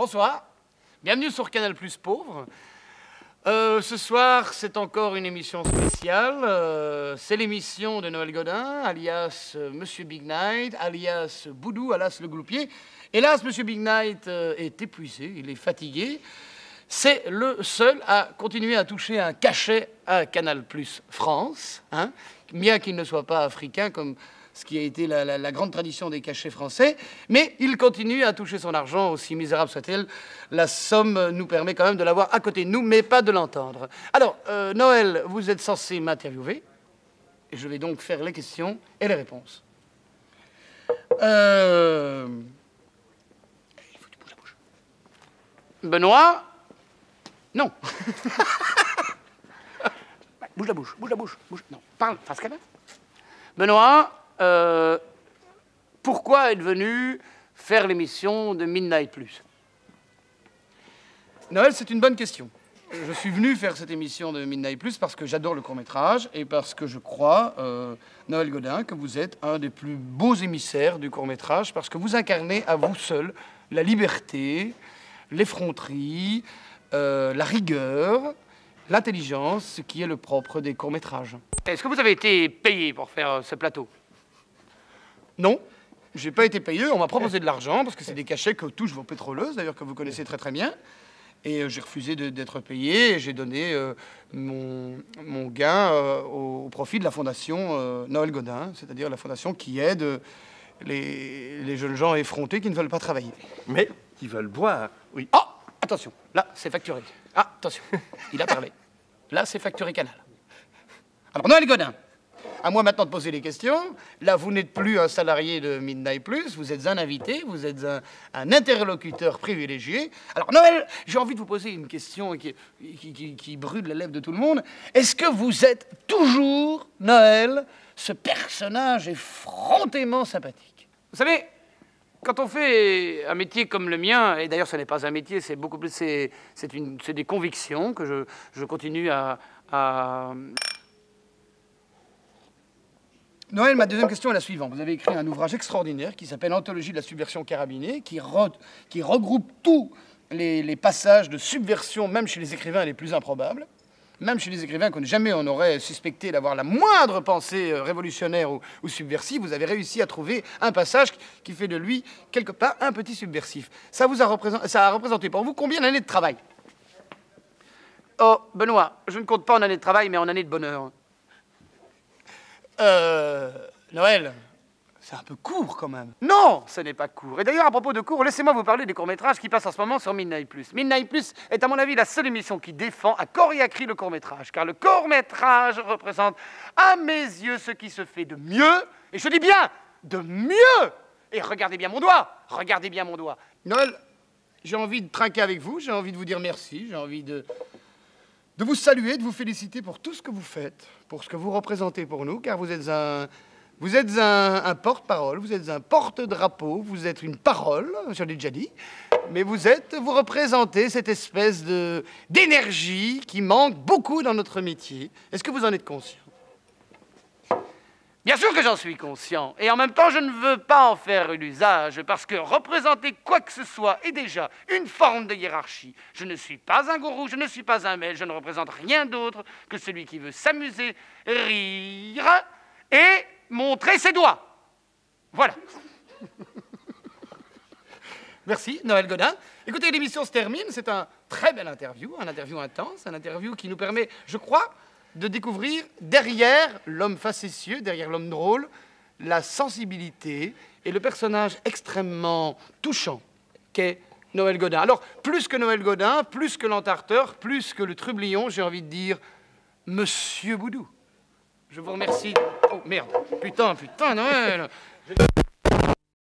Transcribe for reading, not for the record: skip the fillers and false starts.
Bonsoir, bienvenue sur Canal Plus Pauvre. Ce soir, c'est encore une émission spéciale. C'est l'émission de Noël Godin, alias Monsieur Big Night, alias Boudou, alias le Gloupier. Hélas, Monsieur Big Night est épuisé, il est fatigué. C'est le seul à continuer à toucher un cachet à Canal Plus France, hein, bien qu'il ne soit pas africain comme ce qui a été la grande tradition des cachets français, mais il continue à toucher son argent, aussi misérable soit-elle. La somme nous permet quand même de l'avoir à côté de nous, mais pas de l'entendre. Alors, Noël, vous êtes censé m'interviewer, et je vais donc faire les questions et les réponses. Il faut que tu bouges la bouche. Benoît? Non. Bouge la bouche, bouge la bouche. Bouge. Non, parle, face caméra. Benoît, pourquoi êtes venu faire l'émission de Midnight Plus? Noël, c'est une bonne question. Je suis venu faire cette émission de Midnight Plus parce que j'adore le court-métrage et parce que je crois, Noël Godin, que vous êtes un des plus beaux émissaires du court-métrage parce que vous incarnez à vous seul la liberté, l'effronterie, la rigueur, l'intelligence, ce qui est le propre des courts-métrages. Est-ce que vous avez été payé pour faire ce plateau? Non, j'ai pas été payé. On m'a proposé de l'argent parce que c'est des cachets que touchent vos pétroleuses, d'ailleurs, que vous connaissez très très bien. Et j'ai refusé d'être payé et j'ai donné mon gain au profit de la fondation Noël Godin, c'est-à-dire la fondation qui aide les jeunes gens effrontés qui ne veulent pas travailler. Mais qui veulent boire. Oui. Oh, attention, là, c'est facturé. Ah, attention, il a parlé. Là, c'est facturé Canal. Alors, Noël Godin, à moi maintenant de poser les questions. Là, vous n'êtes plus un salarié de Midnight Plus, vous êtes un invité, vous êtes un interlocuteur privilégié. Alors, Noël, j'ai envie de vous poser une question qui brûle la lèvre de tout le monde. Est-ce que vous êtes toujours, Noël, ce personnage effrontément sympathique? Vous savez, quand on fait un métier comme le mien, et d'ailleurs ce n'est pas un métier, c'est beaucoup plus, c'est des convictions que je continue à... Noël, ma deuxième question est la suivante. Vous avez écrit un ouvrage extraordinaire qui s'appelle Anthologie de la subversion carabinée, qui regroupe tous les passages de subversion, même chez les écrivains les plus improbables, même chez les écrivains qu'on jamais on aurait suspecté d'avoir la moindre pensée révolutionnaire ou subversive. Vous avez réussi à trouver un passage qui fait de lui, quelque part, un petit subversif. Ça a représenté pour vous combien d'années de travail? Oh, Benoît, je ne compte pas en années de travail, mais en années de bonheur. Noël, c'est un peu court quand même. Non, ce n'est pas court. Et d'ailleurs, à propos de court, laissez-moi vous parler des courts-métrages qui passent en ce moment sur Midnight Plus. Midnight Plus est, à mon avis, la seule émission qui défend à corps et à cri le court-métrage. Car le court-métrage représente, à mes yeux, ce qui se fait de mieux. Et je dis bien, de mieux. Et regardez bien mon doigt. Regardez bien mon doigt. Noël, j'ai envie de trinquer avec vous. J'ai envie de vous dire merci. J'ai envie de vous saluer, de vous féliciter pour tout ce que vous faites, pour ce que vous représentez pour nous, car vous êtes un porte-parole, vous êtes un porte-drapeau, vous êtes une parole, je l'ai déjà dit, mais vous représentez cette espèce d'énergie qui manque beaucoup dans notre métier. Est-ce que vous en êtes conscient? Bien sûr que j'en suis conscient, et en même temps, je ne veux pas en faire un usage, parce que représenter quoi que ce soit est déjà une forme de hiérarchie. Je ne suis pas un gourou, je ne suis pas un maître, je ne représente rien d'autre que celui qui veut s'amuser, rire et montrer ses doigts. Voilà. Merci, Noël Godin. Écoutez, l'émission se termine, c'est un très bel interview, un interview intense, un interview qui nous permet, je crois, de découvrir derrière l'homme facétieux, derrière l'homme drôle, la sensibilité et le personnage extrêmement touchant qu'est Noël Godin. Alors, plus que Noël Godin, plus que l'entarteur, plus que le trublion, j'ai envie de dire Monsieur Boudou. Je vous remercie. Oh, merde. Putain, Noël.